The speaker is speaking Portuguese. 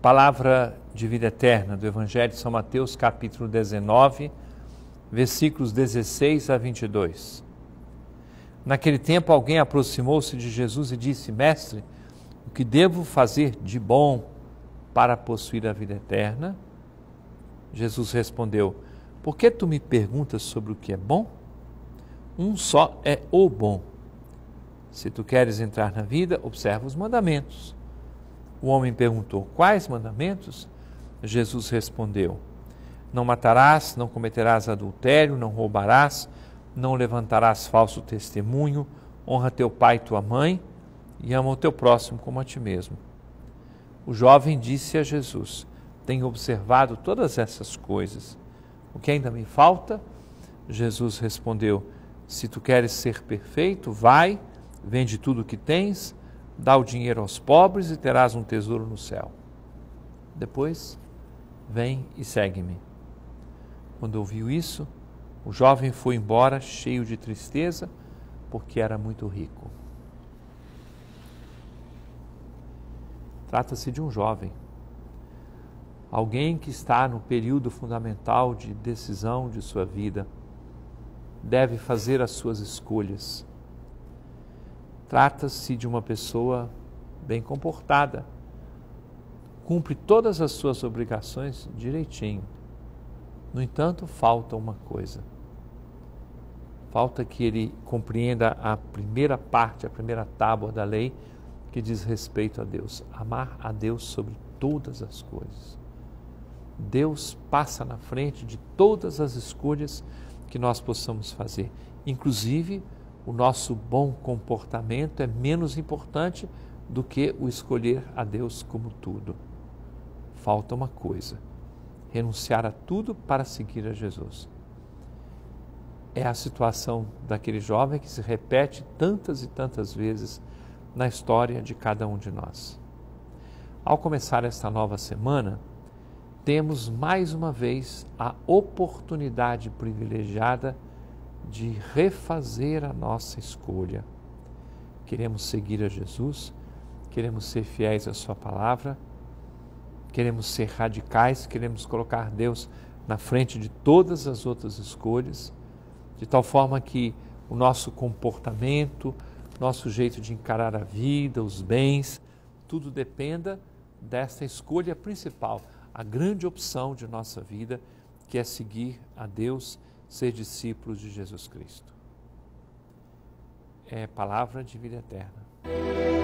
Palavra de vida eterna do Evangelho de São Mateus, capítulo 19, versículos 16 a 22. Naquele tempo, alguém aproximou-se de Jesus e disse: Mestre, o que devo fazer de bom para possuir a vida eterna? Jesus respondeu: Por que tu me perguntas sobre o que é bom? Um só é o bom. Se tu queres entrar na vida, observa os mandamentos. O homem perguntou: Quais mandamentos? Jesus respondeu: Não matarás, não cometerás adultério, não roubarás, não levantarás falso testemunho, honra teu pai e tua mãe e ama o teu próximo como a ti mesmo. O jovem disse a Jesus: Tenho observado todas essas coisas. O que ainda me falta? Jesus respondeu: Se tu queres ser perfeito, vai, vende tudo o que tens, dá o dinheiro aos pobres e terás um tesouro no céu. Depois, vem e segue-me. Quando ouviu isso, o jovem foi embora cheio de tristeza, porque era muito rico. Trata-se de um jovem, alguém que está no período fundamental de decisão de sua vida, deve fazer as suas escolhas. Trata-se de uma pessoa bem comportada, cumpre todas as suas obrigações direitinho. No entanto, falta uma coisa. Falta que ele compreenda a primeira parte, a primeira tábua da lei, que diz respeito a Deus. Amar a Deus sobre todas as coisas. Deus passa na frente de todas as escolhas que nós possamos fazer. Inclusive, o nosso bom comportamento é menos importante do que o escolher a Deus como tudo. Falta uma coisa: renunciar a tudo para seguir a Jesus. É a situação daquele jovem que se repete tantas e tantas vezes na história de cada um de nós. Ao começar esta nova semana, temos mais uma vez a oportunidade privilegiada de refazer a nossa escolha. Queremos seguir a Jesus, queremos ser fiéis à sua palavra, queremos ser radicais, queremos colocar Deus na frente de todas as outras escolhas, de tal forma que o nosso comportamento, nosso jeito de encarar a vida, os bens, tudo dependa dessa escolha principal, a grande opção de nossa vida, que é seguir a Deus, ser discípulos de Jesus Cristo. É palavra de vida eterna.